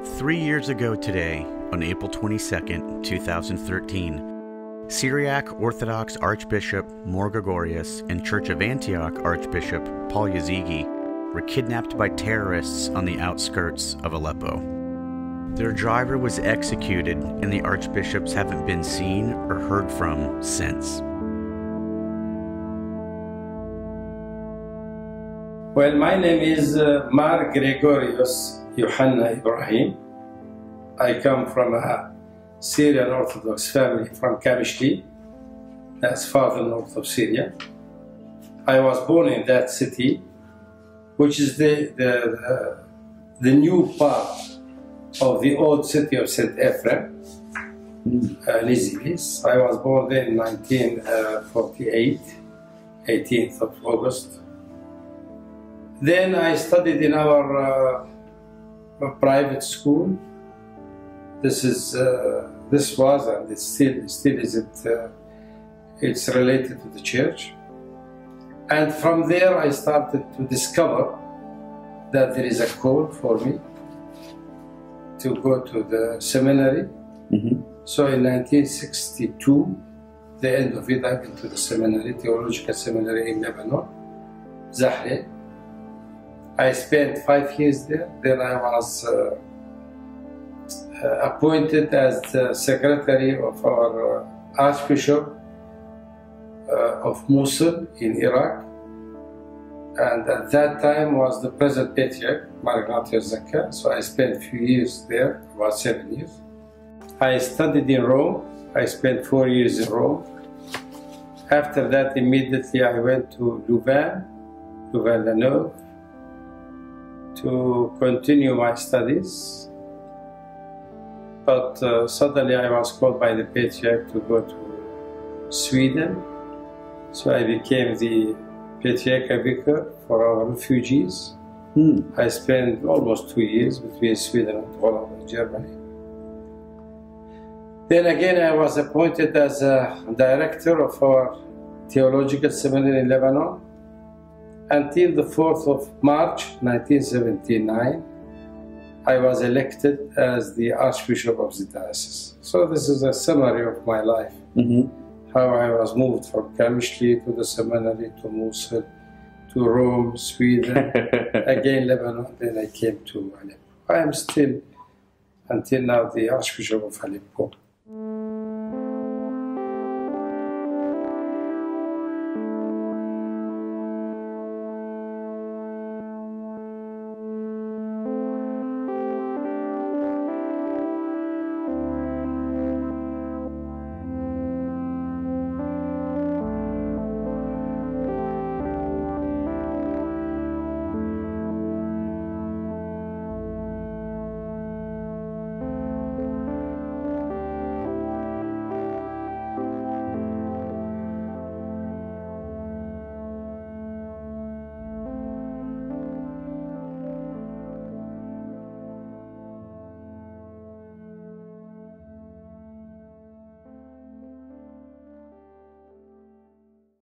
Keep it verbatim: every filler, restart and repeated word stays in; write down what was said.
Three years ago today, on April twenty-second, two thousand thirteen, Syriac Orthodox Archbishop More Gregorius and Church of Antioch Archbishop Paul Yazigi were kidnapped by terrorists on the outskirts of Aleppo. Their driver was executed, and the archbishops haven't been seen or heard from since. Well, my name is uh, More Gregorius Yohanna Ibrahim. I come from a Syrian Orthodox family from Kamishli, that's farther north of Syria. I was born in that city, which is the, the, the, the new part of the old city of Saint Ephraim, uh, Nizilis. I was born there in nineteen forty-eight, eighteenth of August. Then I studied in our uh, private school. This is uh, this was and it still still is it. Uh, it's related to the church, and from there I started to discover that there is a call for me to go to the seminary. Mm-hmm. So in nineteen sixty-two, the end of it, I went to the seminary, theological seminary in Lebanon, Zahle. I spent five years there. Then I was uh, uh, appointed as the secretary of our uh, Archbishop uh, of Mosul in Iraq. And at that time was the present patriarch, Mar Ignatius Zakka. So I spent a few years there, about seven years. I studied in Rome. I spent four years in Rome. After that, immediately I went to Louvain, Louvain-la-Neuve, to continue my studies. But uh, suddenly I was called by the patriarch to go to Sweden. So I became the patriarchal vicar for our refugees. Hmm. I spent almost two years between Sweden and Holland and Germany. Then again I was appointed as a director of our theological seminary in Lebanon until the fourth of March nineteen seventy-nine. I was elected as the Archbishop of the diocese. So this is a summary of my life. Mm-hmm. How I was moved from Kamishli to the seminary, to Mosul, to Rome, Sweden, again Lebanon, then I came to Aleppo. I am still, until now, the Archbishop of Aleppo.